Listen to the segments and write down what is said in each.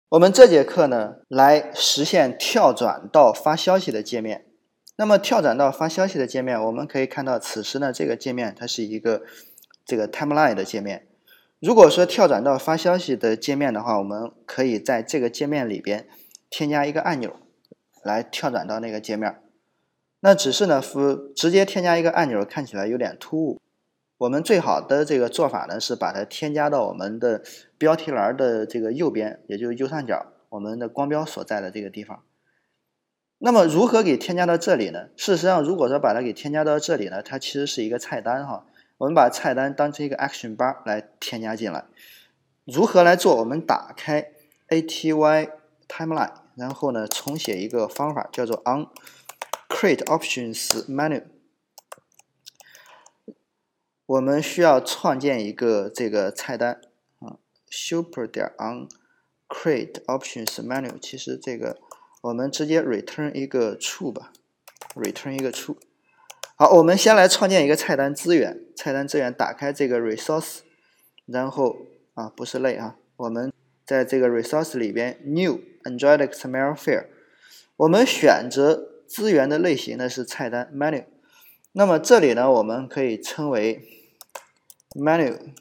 我们这节课呢，来实现跳转到发消息的界面。那么跳转到发消息的界面，我们可以看到此时呢，这个界面它是一个timeline 的界面。如果说跳转到发消息的界面的话，我们可以在这个界面里边添加一个按钮来跳转到那个界面。那只是呢，直接添加一个按钮看起来有点突兀。我们最好的这个做法呢，是把它添加到我们的标题栏的这个右边，也就是右上角我们的光标所在的这个地方。那么如何给添加到这里呢？事实上，如果说把它给添加到这里呢，它其实是一个菜单哈。我们把菜单当成一个 action bar 来添加进来。如何来做？我们打开 ATY timeline， 然后呢重写一个方法，叫做 on create options menu。我们需要创建一个这个菜单super on create options menu。其实这个我们直接 return 一个 true 吧 ，return 一个 true。好，我们先来创建一个菜单资源，打开这个 resource， 然后不是类我们在这个 resource 里边 new Android XML file， 我们选择资源的类型呢是菜单 menu。那么这里呢，我们可以称为 menu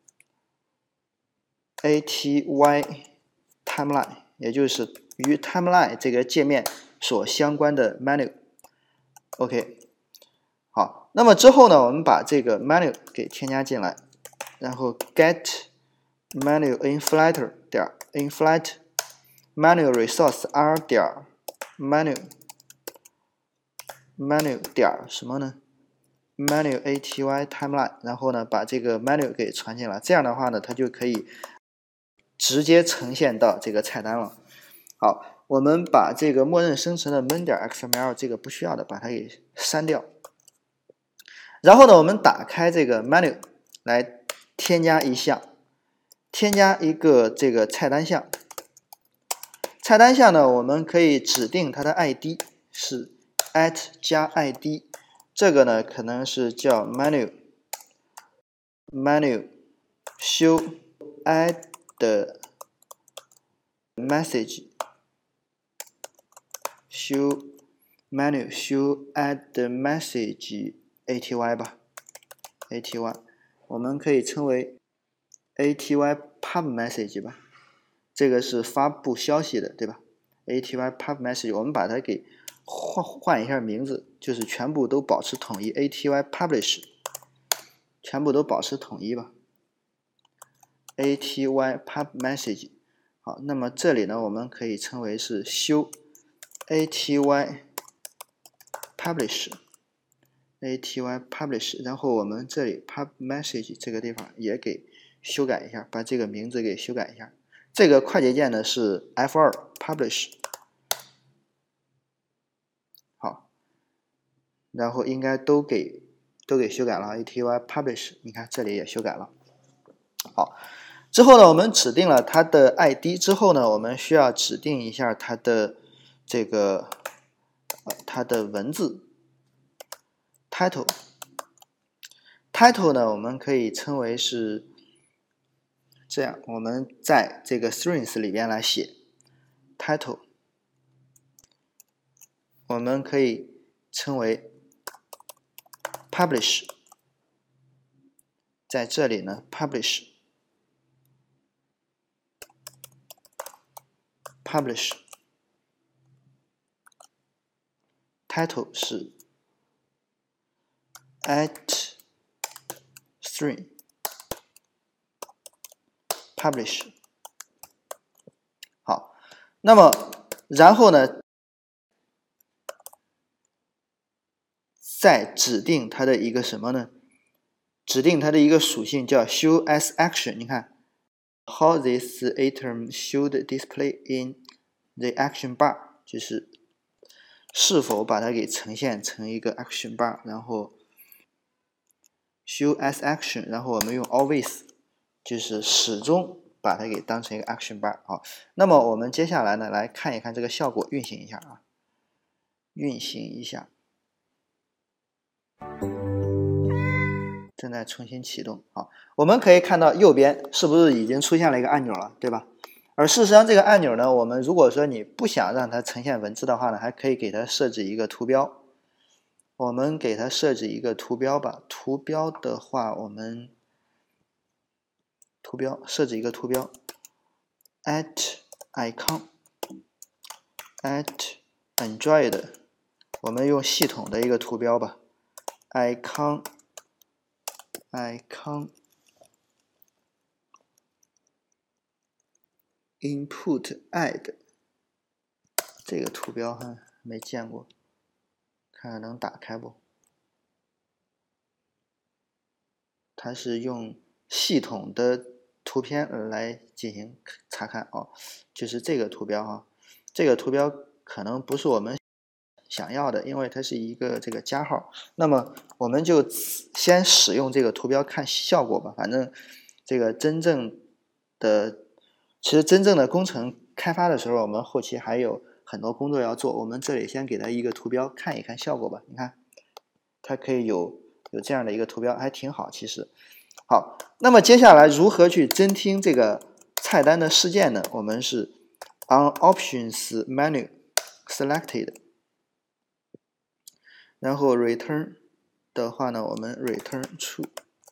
ATY timeline， 也就是与 timeline 这个界面所相关的 menu。OK， 好，那么之后呢，我们把这个 menu 给添加进来，然后 get menu inflator 点 inflat menu resource r 点 menu 点什么呢？menu ATY timeline， 然后呢把这个 menu 给传进来，这样的话呢它就可以直接呈现到这个菜单了。好，我们把这个默认生成的 main.xml 这个不需要的把它给删掉。然后呢我们打开这个 menu 来添加一项，添加一个这个菜单项。菜单项呢我们可以指定它的 ID 是 @加 ID，这个呢可能是叫 menu show add message show menu show add message ATY 吧 ATY 我们可以称为 ATY pub message 吧，这个是发布消息的对吧？ ATY pub message 我们把它给换一下名字，就是全部都保持统一 ATY publish 全部都保持统一吧 ATY pub message。 好，那么这里呢我们可以称为是 show ATY publish ATY publish， 然后我们这里 pub message 这个地方也给修改一下，把这个名字给修改一下。这个快捷键呢是 F2 publish。 好，然后应该都给修改了 ATY publish， 你看这里也修改了。好，之后呢我们指定了它的 ID 之后呢，我们需要指定一下它的这个它的文字 title 呢我们可以称为是这样，我们在这个 strings 里边来写 title， 我们可以称为 publish， 在这里呢 publish title 是 @string publish。 好，那么然后呢再指定它的一个什么呢？指定它的一个属性叫 show as action。 你看 how this item should display in the action bar， 就是是否把它给呈现成一个 action bar， 然后 show as action， 然后我们用 always 就是始终把它给当成一个 action bar。 好，那么我们接下来呢来看一看这个效果，运行一下正在重新启动。好，我们可以看到右边是不是已经出现了一个按钮了，对吧？ 而事实上这个按钮呢，我们如果说你不想让它呈现文字的话呢，还可以给它设置一个图标。我们给它设置一个图标吧。图标的话，我们设置一个图标 at icon at Android， 我们用系统的一个图标吧 icon input add， 这个图标哈没见过，看看能打开不？它是用系统的图片来进行查看哦，就是这个图标哈，这个图标可能不是我们想要的，因为它是一个这个加号。那么我们就先使用这个图标看效果吧。反正这个其实真正的工程开发的时候，我们后期还有很多工作要做。我们这里先给它一个图标看一看效果吧。你看，它可以有这样的一个图标，还挺好。其实，好，那么接下来如何去侦听这个菜单的事件呢？我们是 on options menu selected， 然后 return 的话呢，我们 return true，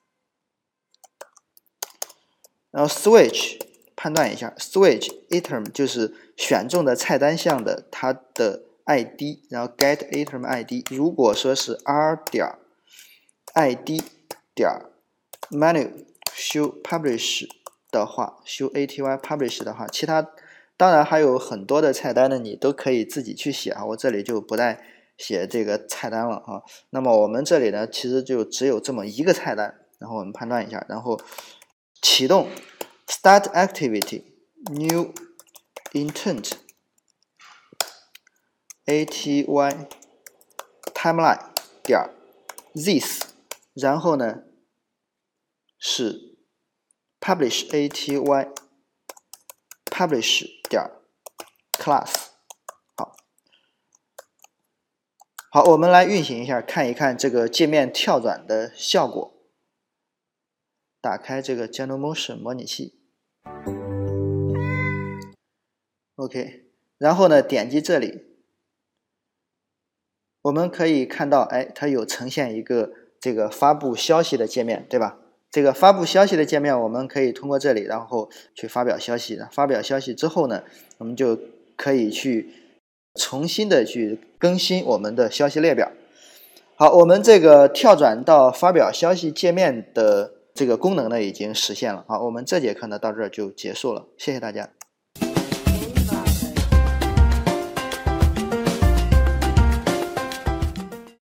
然后 switch 判断一下 ，switch item 就是选中的菜单项的它的 ID， 然后 get item ID， 如果说是 r 点 ID 点 menu show publish 的话 ，show aty publish 的话，其他当然还有很多的菜单呢，你都可以自己去写啊，我这里就不再写这个菜单了啊。那么我们这里呢，其实就只有这么一个菜单，然后我们判断一下，然后启动 start activity new intent aty timeline 点 this， 然后呢是 publish aty publish 点 class。 好，我们来运行一下，看一看这个界面跳转的效果。打开这个 General Motion 模拟器 OK， 然后呢点击这里，我们可以看到它有呈现一个这个发布消息的界面，对吧？这个发布消息的界面我们可以通过这里然后去发表消息，发表消息之后呢，我们就可以去重新的去更新我们的消息列表。好，我们这个跳转到发表消息界面的这个功能呢已经实现了。好，我们这节课呢到这儿就结束了，谢谢大家。